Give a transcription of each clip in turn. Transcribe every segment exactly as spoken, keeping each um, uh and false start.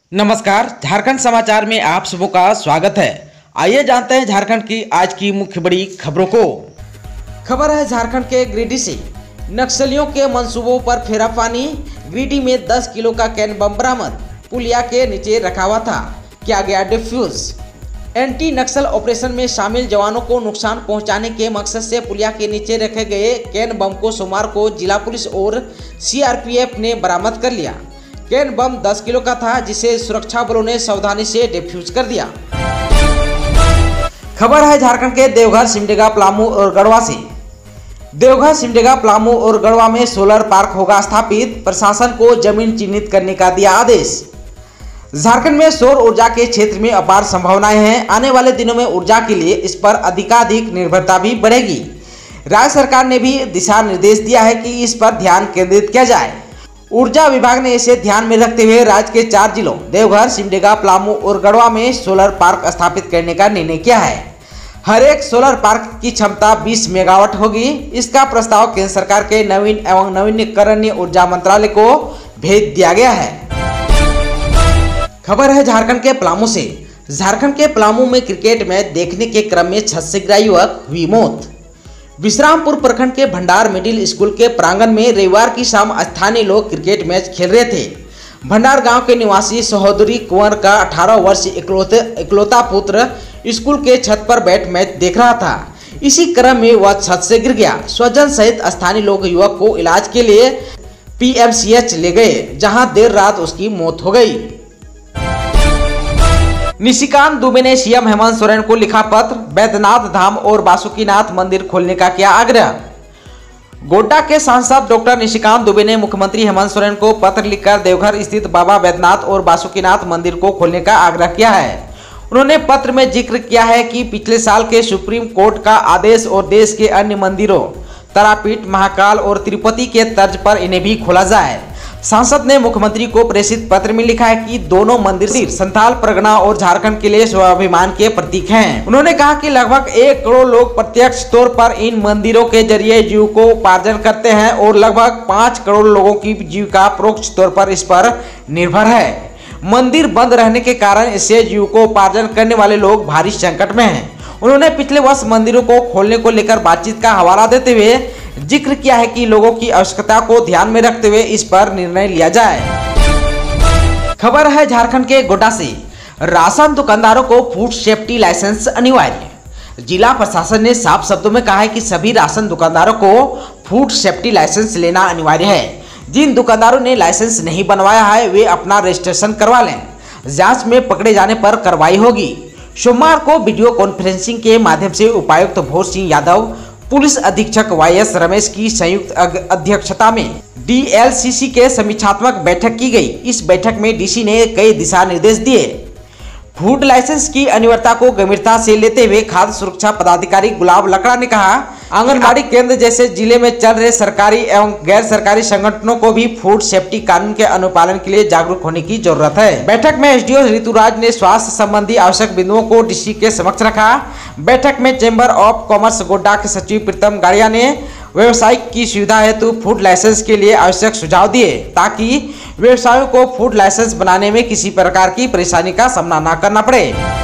नमस्कार, झारखंड समाचार में आप सबों का स्वागत है। आइए जानते हैं झारखंड की आज की मुख्य बड़ी खबरों को। खबर है झारखंड के गिरिडीह से। नक्सलियों के मंसूबों पर फेरा पानी। गिरिडीह में दस किलो का कैन बम बरामद। पुलिया के नीचे रखा हुआ था, किया गया डिफ्यूज। एंटी नक्सल ऑपरेशन में शामिल जवानों को नुकसान पहुंचाने के मकसद से पुलिया के नीचे रखे गए कैन बम को सोमवार को जिला पुलिस और सीआरपीएफ ने बरामद कर लिया। कैन बम दस किलो का था, जिसे सुरक्षा बलों ने सावधानी से डिफ्यूज कर दिया। खबर है झारखंड के देवघर, सिमडेगा, पलामू और गढ़वा से। देवघर, सिमडेगा, पलामू और गढ़वा में सोलर पार्क होगा स्थापित। प्रशासन को जमीन चिन्हित करने का दिया आदेश। झारखंड में सौर ऊर्जा के क्षेत्र में अपार संभावनाएं हैं। आने वाले दिनों में ऊर्जा के लिए इस पर अधिकाधिक निर्भरता भी बढ़ेगी। राज्य सरकार ने भी दिशा निर्देश दिया है कि इस पर ध्यान केंद्रित किया जाए। ऊर्जा विभाग ने इसे ध्यान में रखते हुए राज्य के चार जिलों देवघर, सिमडेगा, पलामू और गढ़वा में सोलर पार्क स्थापित करने का निर्णय किया है। हर एक सोलर पार्क की क्षमता बीस मेगावाट होगी। इसका प्रस्ताव केंद्र सरकार के नवीन एवं नवीनीकरणीय ऊर्जा मंत्रालय को भेज दिया गया है। खबर है झारखंड के पलामू से। झारखंड के पलामू में क्रिकेट मैच देखने के क्रम में छत से गिरा युवक, हुई मौत। विश्रामपुर प्रखंड के भंडार मिडिल स्कूल के प्रांगण में रविवार की शाम स्थानीय लोग क्रिकेट मैच खेल रहे थे। भंडार गांव के निवासी सहोदरी कुंवर का अठारह वर्षीय इकलौते इकलौता पुत्र स्कूल के छत पर बैठ मैच देख रहा था। इसी क्रम में वह छत से गिर गया। स्वजन सहित स्थानीय लोग युवक को इलाज के लिए पीएमसीएच ले गए, जहां देर रात उसकी मौत हो गई। निशिकांत दुबे ने सीएम हेमंत सोरेन को लिखा पत्र। बैद्यनाथ धाम और बासुकीनाथ मंदिर खोलने का किया आग्रह। गोड्डा के सांसद डॉक्टर निशिकांत दुबे ने मुख्यमंत्री हेमंत सोरेन को पत्र लिखकर देवघर स्थित बाबा बैद्यनाथ और बासुकीनाथ मंदिर को खोलने का आग्रह किया है। उन्होंने पत्र में जिक्र किया है कि पिछले साल के सुप्रीम कोर्ट का आदेश और देश के अन्य मंदिरों तारापीठ, महाकाल और तिरुपति के तर्ज पर इन्हें भी खोला जाए। सांसद ने मुख्यमंत्री को प्रेषित पत्र में लिखा है कि दोनों मंदिर संथाल परगना और झारखंड के लिए स्वाभिमान के प्रतीक हैं। उन्होंने कहा कि लगभग एक करोड़ लोग प्रत्यक्ष तौर पर इन मंदिरों के जरिए जीविकोपार्जन करते हैं और लगभग पाँच करोड़ लोगों की जीविका परोक्ष तौर पर इस पर निर्भर है। मंदिर बंद रहने के कारण इससे जीविकोपार्जन करने वाले लोग भारी संकट में हैं। उन्होंने पिछले वर्ष मंदिरों को खोलने को लेकर बातचीत का हवाला देते हुए जिक्र किया है कि लोगों की आवश्यकता को ध्यान में रखते हुए इस पर निर्णय लिया जाए। खबर है झारखंड के गोड्डा से। राशन दुकानदारों को फूड सेफ्टी लाइसेंस अनिवार्य। जिला प्रशासन ने साफ शब्दों में कहा है कि सभी राशन दुकानदारों को फूड सेफ्टी लाइसेंस लेना अनिवार्य है। जिन दुकानदारों ने लाइसेंस नहीं बनवाया है वे अपना रजिस्ट्रेशन करवा लें। जांच में पकड़े जाने पर कार्रवाई होगी। सोमवार को वीडियो कॉन्फ्रेंसिंग के माध्यम से उपायुक्त भोर सिंह यादव, पुलिस अधीक्षक वाई एस रमेश की संयुक्त अध्यक्षता में डीएलसीसी के समीक्षात्मक बैठक की गई। इस बैठक में डीसी ने कई दिशा निर्देश दिए। फूड लाइसेंस की अनिवार्यता को गंभीरता से लेते हुए खाद्य सुरक्षा पदाधिकारी गुलाब लकड़ा ने कहा, आंगनबाड़ी केंद्र जैसे जिले में चल रहे सरकारी एवं गैर सरकारी संगठनों को भी फूड सेफ्टी कानून के अनुपालन के लिए जागरूक होने की जरूरत है। बैठक में एसडीओ ऋतुराज ने स्वास्थ्य संबंधी आवश्यक बिंदुओं को डीसी के समक्ष रखा। बैठक में चैम्बर ऑफ कॉमर्स गोड्डा के सचिव प्रीतम गाड़िया ने व्यवसायिक की सुविधा हेतु फूड लाइसेंस के लिए आवश्यक सुझाव दिए, ताकि व्यवसायियों को फूड लाइसेंस बनाने में किसी प्रकार की परेशानी का सामना न करना पड़े।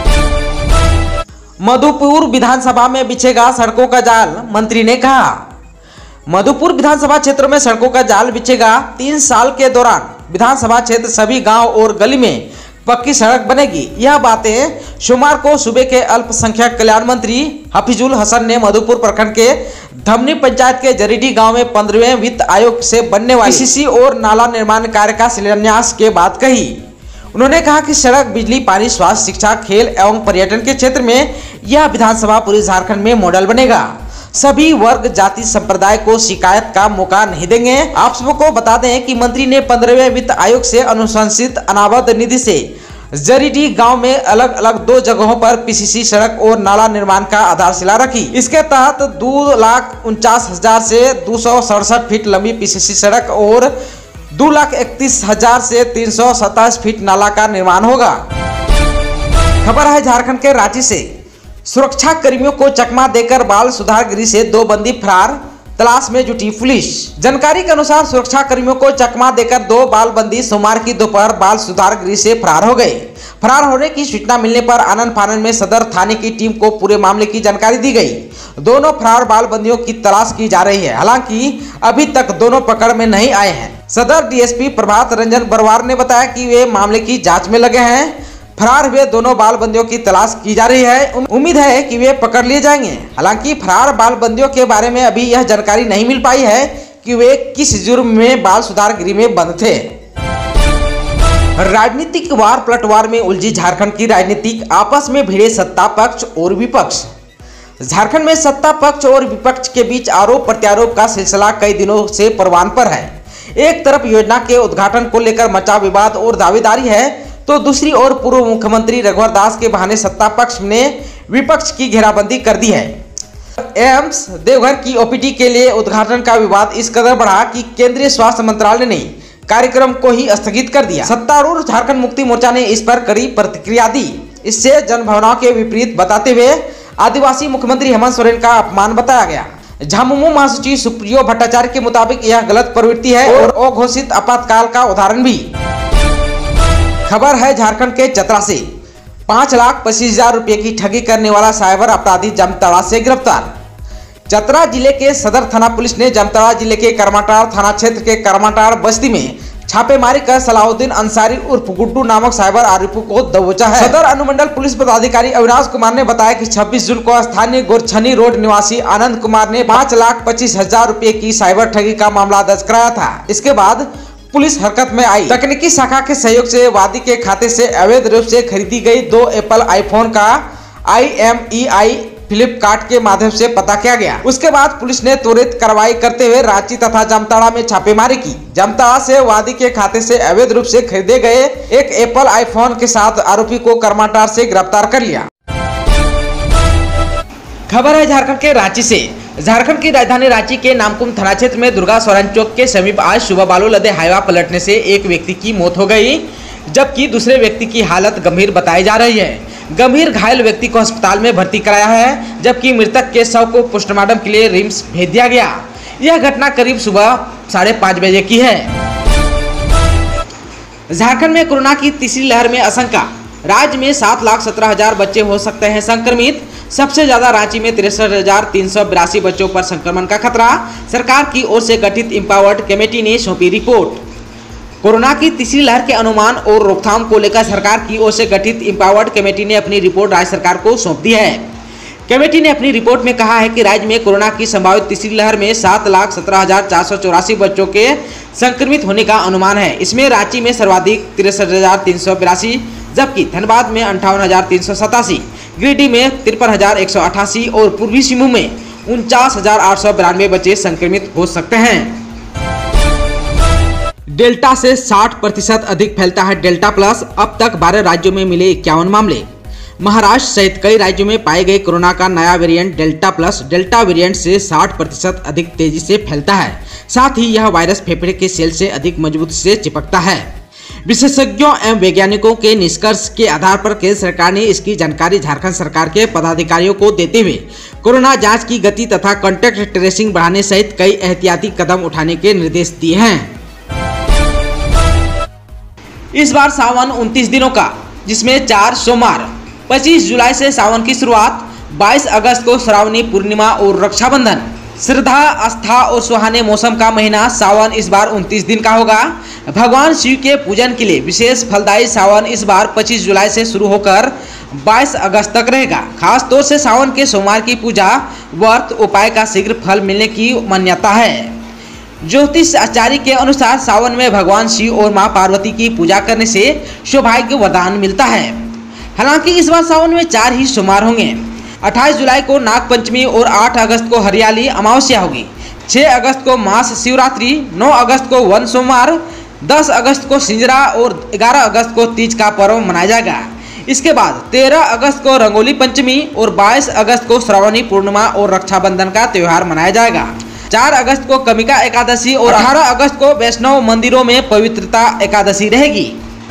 मधुपुर विधानसभा में बिछेगा सड़कों का जाल, मंत्री ने कहा। मधुपुर विधानसभा क्षेत्र में सड़कों का जाल बिछेगा। तीन साल के दौरान विधानसभा क्षेत्र सभी गांव और गली में पक्की सड़क बनेगी। यह बातें सोमवार को सूबे के अल्पसंख्यक कल्याण मंत्री हफीजुल हसन ने मधुपुर प्रखंड के धमनी पंचायत के जरीडीह गांव में पंद्रहवें वित्त आयोग से बनने वाली पीसीसी और नाला निर्माण कार्य का शिलान्यास के बाद कही। उन्होंने कहा कि सड़क, बिजली, पानी, स्वास्थ्य, शिक्षा, खेल एवं पर्यटन के क्षेत्र में यह विधानसभा पूरे झारखंड में मॉडल बनेगा। सभी वर्ग, जाति, संप्रदाय को शिकायत का मौका नहीं देंगे। आप सबको बता दें कि मंत्री ने पंद्रहवें वित्त आयोग से अनुशंसित अनाबद्ध निधि से जरीडीह गांव में अलग अलग दो जगहों पर पीसीसी सड़क और नाला निर्माण का आधारशिला रखी। इसके तहत दो लाख उनचास हजार से दो सौ सड़सठ फीट लंबी पीसीसी सड़क और दो लाख इकतीस हजार से तीन सौ सत्ताईस फीट नाला का निर्माण होगा। खबर है झारखंड के रांची से। सुरक्षा कर्मियों को चकमा देकर बाल सुधार गृह से दो बंदी फरार। तलाश में जुटी पुलिस। जानकारी के अनुसार सुरक्षा कर्मियों को चकमा देकर दो बाल बंदी सोमवार की दोपहर बाल सुधार गृह से फरार हो गए। फरार होने की सूचना मिलने पर आनन फानन में सदर थाने की टीम को पूरे मामले की जानकारी दी गई। दोनों फरार बाल बंदियों की तलाश की जा रही है। हालांकि अभी तक दोनों पकड़ में नहीं आए हैं। सदर डीएसपी प्रभात रंजन बरवार ने बताया कि वे मामले की जांच में लगे हैं। फरार हुए दोनों बाल बंदियों की तलाश की जा रही है। उम्मीद है कि वे पकड़ लिए जाएंगे। हालांकि फरार बाल बंदियों के बारे में अभी यह जानकारी नहीं मिल पाई है कि वे किस जुर्म में बाल सुधार गृह में बंद थे। राजनीतिक वार पलटवार में उलझी झारखंड की राजनीतिक, आपस में भिड़े सत्ता पक्ष और विपक्ष। झारखंड में सत्ता पक्ष और विपक्ष के बीच आरोप प्रत्यारोप का सिलसिला कई दिनों से परवान पर है। एक तरफ योजना के उद्घाटन को लेकर मचा विवाद और दावेदारी है, तो दूसरी ओर पूर्व मुख्यमंत्री रघुवर दास के बहाने सत्ता पक्ष ने विपक्ष की घेराबंदी कर दी है। एम्स देवघर की ओपीडी के लिए उद्घाटन का विवाद इस कदर बढ़ा कि केंद्रीय स्वास्थ्य मंत्रालय ने कार्यक्रम को ही स्थगित कर दिया। सत्तारूढ़ झारखंड मुक्ति मोर्चा ने इस पर कड़ी प्रतिक्रिया दी। इससे जनभावनाओं के विपरीत बताते हुए आदिवासी मुख्यमंत्री हेमंत सोरेन का अपमान बताया गया। झामुमो महासचिव सुप्रियो भट्टाचार्य के मुताबिक यह गलत प्रवृत्ति है और अघोषित आपातकाल का उदाहरण भी। खबर है झारखंड के चतरा से पाँच लाख पच्चीस हजार रुपये की ठगी करने वाला साइबर अपराधी जामताड़ा से गिरफ्तार। चतरा जिले के सदर थाना पुलिस ने जामताड़ा जिले के करमाटाड़ थाना क्षेत्र के करमाटाड़ बस्ती में छापेमारी कर सलाहुद्दीन अंसारी उर्फ गुड्डू नामक साइबर आरोपी को दबोचा है। सदर अनुमंडल पुलिस पदाधिकारी अविनाश कुमार ने बताया कि छब्बीस जून को स्थानीय गोरछनी रोड निवासी आनंद कुमार ने पाँच लाख पच्चीस हजार रुपये की साइबर ठगी का मामला दर्ज कराया था। इसके बाद पुलिस हरकत में आई। तकनीकी शाखा के सहयोग से वादी के खाते से अवैध रूप से खरीदी गई दो एप्पल आईफोन का आई एम ई आई फ्लिपकार्ट के माध्यम से पता किया गया। उसके बाद पुलिस ने त्वरित कार्रवाई करते हुए रांची तथा जामताड़ा में छापेमारी की। जामताड़ा से वादी के खाते से अवैध रूप से खरीदे गए एक एप्पल आईफोन के साथ आरोपी को करमाटाड़ से गिरफ्तार कर लिया। खबर है झारखंड के रांची से। झारखंड की राजधानी रांची के नामकुम थाना क्षेत्र में दुर्गा सौरान चौक के समीप आज सुबह बालू लदे हाईवा पलटने से एक व्यक्ति की मौत हो गई, जबकि दूसरे व्यक्ति की हालत गंभीर बताई जा रही है। गंभीर घायल व्यक्ति को अस्पताल में भर्ती कराया है, जबकि मृतक के शव को पोस्टमार्टम के लिए रिम्स भेज दिया गया। यह घटना करीब सुबह साढ़े पाँच बजे की है। झारखंड में कोरोना की तीसरी लहर में आशंका। राज्य में सात लाख सत्रह हजार बच्चे हो सकते हैं संक्रमित। सबसे ज्यादा रांची में तिरसठ हजार तीन सौ बिरासी बच्चों पर संक्रमण का खतरा। सरकार की ओर से गठित इम्पावर्ड कमेटी ने सौंपी रिपोर्ट। कोरोना की तीसरी लहर के अनुमान और रोकथाम को लेकर सरकार की ओर से गठित इम्पावर्ड कमेटी ने अपनी रिपोर्ट राज्य सरकार को सौंप दी है। कमेटी ने अपनी रिपोर्ट में कहा है कि राज्य में कोरोना की संभावित तीसरी लहर में सात लाख सत्रह हजार चार सौ चौरासी बच्चों के संक्रमित होने का अनुमान है। इसमें रांची में सर्वाधिक तिरसठ हजार तीन सौ बिरासी, जबकि धनबाद में अंठावन हजार तीन सौ सतासी, गिरिडीह में तिरपन हजार एक सौ अठासी और पूर्वी सिंहभूम में उनचास हजार आठ सौ बिरानवे बच्चे संक्रमित हो सकते हैं। डेल्टा से साठ प्रतिशत अधिक फैलता है डेल्टा प्लस। अब तक बारह राज्यों में मिले इक्यावन मामले। महाराष्ट्र सहित कई राज्यों में पाए गए कोरोना का नया variant delta plus delta variant से साठ प्रतिशत अधिक तेजी से फैलता है। साथ ही यह वायरस फेफड़े के सेल से अधिक मजबूत से चिपकता है। विशेषज्ञों एवं वैज्ञानिकों के निष्कर्ष के आधार पर केंद्र सरकार ने इसकी जानकारी झारखंड सरकार के पदाधिकारियों को देते हुए कोरोना जांच की गति तथा कॉन्टैक्ट ट्रेसिंग बढ़ाने सहित कई एहतियाती कदम उठाने के निर्देश दिए हैं। इस बार सावन उनतीस दिनों का, जिसमें चार सोमवार, पच्चीस जुलाई से सावन की शुरुआत, बाईस अगस्त को श्रावणी पूर्णिमा और रक्षाबंधन। श्रद्धा, आस्था और सुहाने मौसम का महीना सावन इस बार उनतीस दिन का होगा। भगवान शिव के पूजन के लिए विशेष फलदायी सावन इस बार पच्चीस जुलाई से शुरू होकर बाईस अगस्त तक रहेगा। खास तौर से सावन के सोमवार की पूजा, व्रत, उपाय का शीघ्र फल मिलने की मान्यता है। ज्योतिष आचार्य के अनुसार सावन में भगवान शिव और मां पार्वती की पूजा करने से सौभाग्य वरदान मिलता है। हालांकि इस बार सावन में चार ही सोमवार होंगे। अट्ठाईस जुलाई को नाग पंचमी और आठ अगस्त को हरियाली अमावस्या होगी। छह अगस्त को मास शिवरात्रि, नौ अगस्त को वन सोमवार, दस अगस्त को सिंजरा और ग्यारह अगस्त को तीज का पर्व मनाया जाएगा। इसके बाद तेरह अगस्त को रंगोली पंचमी और बाईस अगस्त को श्रावणी पूर्णिमा और रक्षाबंधन का त्योहार मनाया जाएगा। चार अगस्त को कमिका एकादशी और अठारह अगस्त को वैष्णव मंदिरों में पवित्रता एकादशी रहेगी।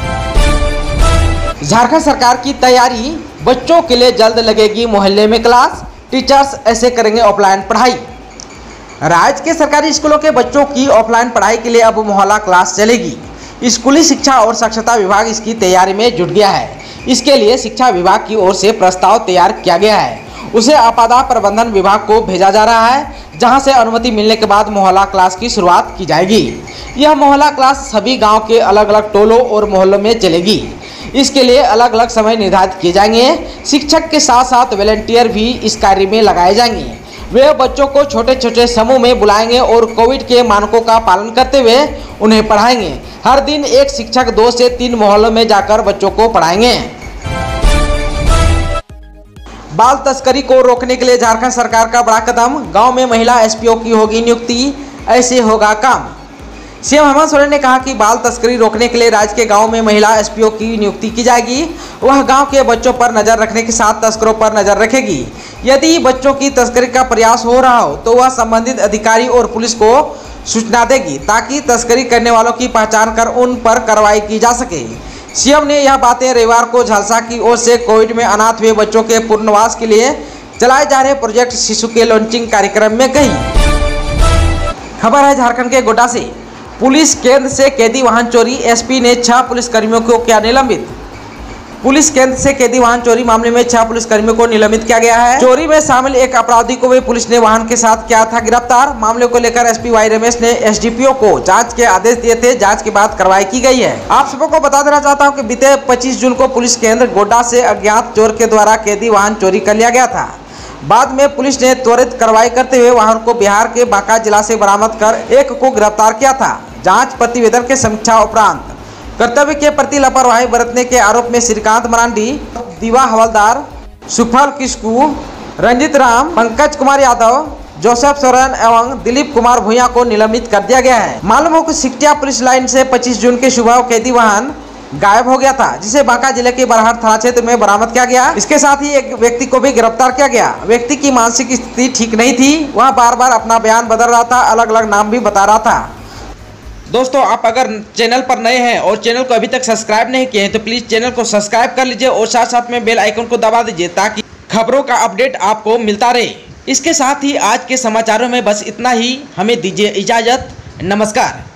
झारखंड सरकार की तैयारी, बच्चों के लिए जल्द लगेगी मोहल्ले में क्लास, टीचर्स ऐसे करेंगे ऑफलाइन पढ़ाई। राज्य के सरकारी स्कूलों के बच्चों की ऑफलाइन पढ़ाई के लिए अब मोहल्ला क्लास चलेगी। स्कूली शिक्षा और साक्षरता विभाग इसकी तैयारी में जुट गया है। इसके लिए शिक्षा विभाग की ओर से प्रस्ताव तैयार किया गया है, उसे आपदा प्रबंधन विभाग को भेजा जा रहा है, जहां से अनुमति मिलने के बाद मोहल्ला क्लास की शुरुआत की जाएगी। यह मोहल्ला क्लास सभी गांव के अलग अलग टोलों और मोहल्लों में चलेगी। इसके लिए अलग अलग समय निर्धारित किए जाएंगे। शिक्षक के साथ साथ वॉलंटियर भी इस कार्य में लगाए जाएंगे। वे बच्चों को छोटे छोटे समूह में बुलाएंगे और कोविड के मानकों का पालन करते हुए उन्हें पढ़ाएंगे। हर दिन एक शिक्षक दो से तीन मोहल्लों में जाकर बच्चों को पढ़ाएंगे। बाल तस्करी को रोकने के लिए झारखंड सरकार का बड़ा कदम, गांव में महिला एसपीओ की होगी नियुक्ति, ऐसे होगा काम। सीएम हेमंत सोरेन ने कहा कि बाल तस्करी रोकने के लिए राज्य के गांव में महिला एसपीओ की नियुक्ति की जाएगी। वह गांव के बच्चों पर नजर रखने के साथ तस्करों पर नजर रखेगी। यदि बच्चों की तस्करी का प्रयास हो रहा हो तो वह संबंधित अधिकारी और पुलिस को सूचना देगी, ताकि तस्करी करने वालों की पहचान कर उन पर कार्रवाई की जा सके। सीएम ने यह बातें रविवार को झालसा की ओर से कोविड में अनाथ हुए बच्चों के पुनर्वास के लिए चलाए जा रहे प्रोजेक्ट शिशु के लॉन्चिंग कार्यक्रम में कही। खबर है झारखंड के गोड्डा से। पुलिस केंद्र से कैदी वाहन चोरी, एसपी ने छह पुलिसकर्मियों को किया निलंबित। पुलिस केंद्र से कैदी वाहन चोरी मामले में छह पुलिसकर्मियों को निलंबित किया गया है। चोरी में शामिल एक अपराधी को भी पुलिस ने वाहन के साथ किया था गिरफ्तार। मामले को लेकर एसपी वाई रमेश ने एसडीपीओ को जांच के आदेश दिए थे। जांच के बाद कार्रवाई की गई है। आप सबको बता देना चाहता हूँ कि बीते पच्चीस जून को पुलिस केंद्र गोड्डा से अज्ञात चोर के द्वारा कैदी वाहन चोरी कर लिया गया था। बाद में पुलिस ने त्वरित कार्रवाई करते हुए वाहन को बिहार के बांका जिला से बरामद कर एक को गिरफ्तार किया था। जांच प्रतिवेदन के समीक्षा उपरांत कर्तव्य के प्रति लापरवाही बरतने के आरोप में श्रीकांत मरांडी, दीवा हवलदार, सुफल किस्कू, रंजित राम, पंकज कुमार यादव, जोसेफ सोरेन एवं दिलीप कुमार भूया को निलंबित कर दिया गया है। मालूम हो कि सिकटिया पुलिस लाइन से पच्चीस जून के सुबह कैदी वाहन गायब हो गया था, जिसे बांका जिले के बरहट थाना क्षेत्र में बरामद किया गया। इसके साथ ही एक व्यक्ति को भी गिरफ्तार किया गया। व्यक्ति की मानसिक स्थिति ठीक नहीं थी, वह बार बार अपना बयान बदल रहा था, अलग अलग नाम भी बता रहा था। दोस्तों, आप अगर चैनल पर नए हैं और चैनल को अभी तक सब्सक्राइब नहीं किए हैं तो प्लीज़ चैनल को सब्सक्राइब कर लीजिए और साथ साथ में बेल आइकन को दबा दीजिए, ताकि खबरों का अपडेट आपको मिलता रहे। इसके साथ ही आज के समाचारों में बस इतना ही। हमें दीजिए इजाज़त। नमस्कार।